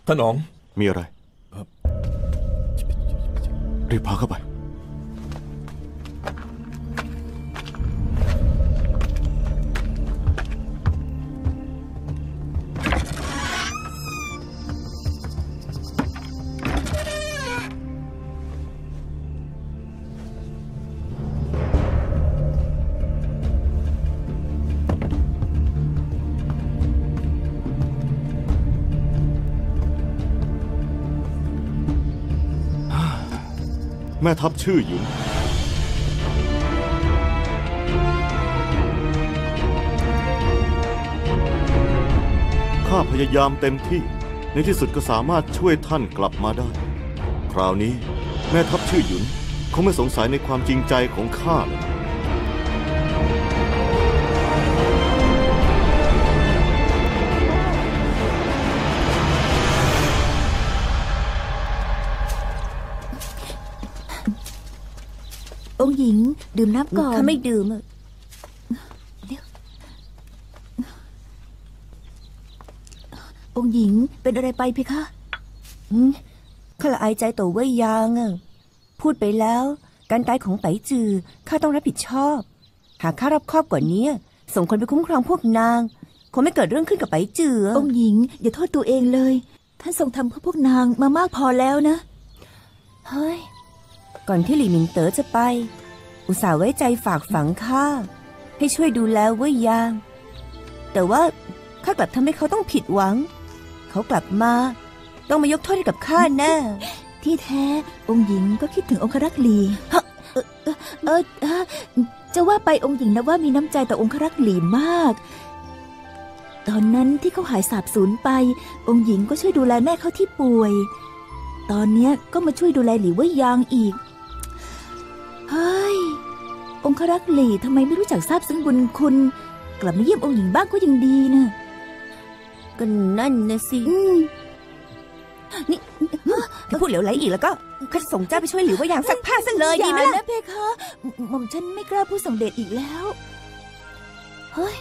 ท่านอ๋องมีอะไรรีบพาเข้าไปแม่ทัพชื่อหยุนข้าพยายามเต็มที่ในที่สุดก็สามารถช่วยท่านกลับมาได้คราวนี้แม่ทัพชื่อหยุนคงไม่สงสัยในความจริงใจของข้าแล้วองค์หญิงดื่มน้ำก่อนข้าไม่ดื่มเดี๋ยวองค์หญิงเป็นอะไรไปเพคะข้าละอายใจตัวเว่ยยางพูดไปแล้วการตายของไป๋จือข้าต้องรับผิดชอบหากข้ารอบคอบกว่านี้ส่งคนไปคุ้มครองพวกนางคงไม่เกิดเรื่องขึ้นกับไป๋จือองค์หญิงอย่าโทษตัวเองเลยท่านทรงทำเพื่อพวกนางมามากพอแล้วนะเฮ้ยก่อนที่หลี่หมิงเต๋อจะไปอุตส่าห์ไว้ใจฝากฝังข้าให้ช่วยดูแลเว่ยยางแต่ว่าข้ากลับทำให้เขาต้องผิดหวังเขากลับมาต้องมายกโทษให้กับข้าแน่ที่แท้องค์หญิงก็คิดถึงองครักษ์หลีจะว่าไปองค์หญิงนะว่ามีน้ำใจต่อองครักษ์หลีมากตอนนั้นที่เขาหายสาบสูญไปองค์หญิงก็ช่วยดูแลแม่เขาที่ป่วยตอนนี้ก็มาช่วยดูแลหลี่เว่ยยางอีกเฮ้ยองครักษ์หลี่ทำไมไม่รู้จักซาบซึ้งบุญคุณกลับมาเยี่ยมองค์หญิงบ้างก็ยังดีนะก็นั่นนะสินี่ถ้าพูดเหลวไหลอีกแล้วก็ข้าจะส่งเจ้าไปช่วยหลิวเว่ยยางซักผ้าซะเลยดีไหมล่ะนะเพคะหม่อมฉันไม่กล้าพูดส่งเดชอีกแล้วเฮ้ย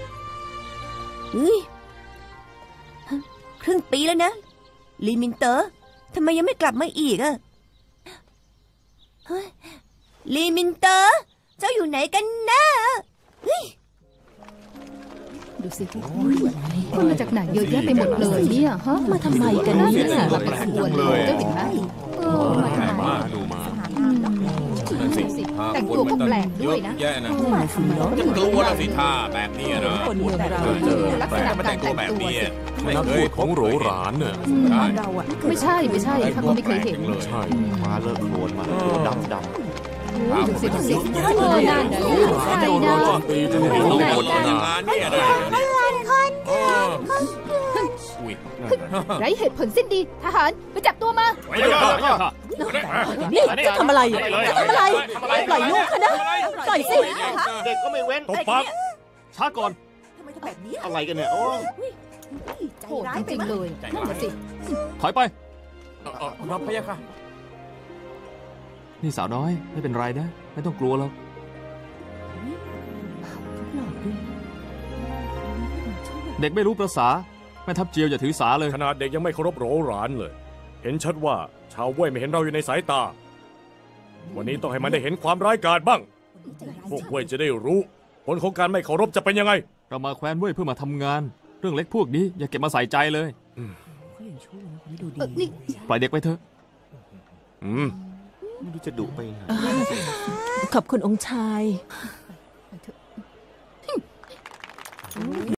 ครึ่งปีแล้วนะลีมินเตอร์ทำไมยังไม่กลับมาอีกอะเฮ้ยลีมินเตอร์เจ้าอยู่ไหนกันนะดูสิมาจากไหนเยอะแยะไปหมดเลยเนี่ยฮะมาทำไมกันเนี่ยมาเป็นขบวนเลยเจ้าเห็นไหมมาทำไมดูมาแต่งตัวก็แปลกด้วยนะแย่นะจะกลัวละสิท่าแบบนี้นะคนเมืองเราลักษณะการแต่งตัวไม่เคยของโหรหรานเนี่ยไม่ใช่ข้าก็ไม่เคยเห็นใช่มาเลิกโผล่มาดำดูสินั่นใช่นะปีจะไม่ต้องหมดงานเนี่ยนะไร้เหตุผลสิ้นดีทหารไปจับตัวมานี่จะทำอะไรจะทำอะไรปล่อยลูกเขานะปล่อยสิเด็กก็ไม่เว้นตบปั๊บช้าก่อนทำไมทำแบบนี้อะไรกันเนี่ยโอ้โหจริงๆเลยนั่นแหละสิถอยไปรับพะยะค่ะนี่สาวน้อยไม่เป็นไรนะไม่ต้องกลัวแล้วเด็กไม่รู้ประษาแม่ทัพเจียวอย่าถือสาเลยขนาดเด็กยังไม่เคารพโหรหรานเลยเห็นชัดว่าชาวเว่ยไม่เห็นเราอยู่ในสายตาวันนี้ต้องให้มันได้เห็นความร้ายกาจบ้างพวกเว่ยจะได้รู้ผลของการไม่เคารพจะเป็นยังไงเรามาแคว้นเว่ยเพื่อมาทำงานเรื่องเล็กพวกนี้อย่าเก็บมาใส่ใจเลยปล่อยเด็กไปเถอะไม่รู้จะดุไปไหนขอบคุณองค์ชาย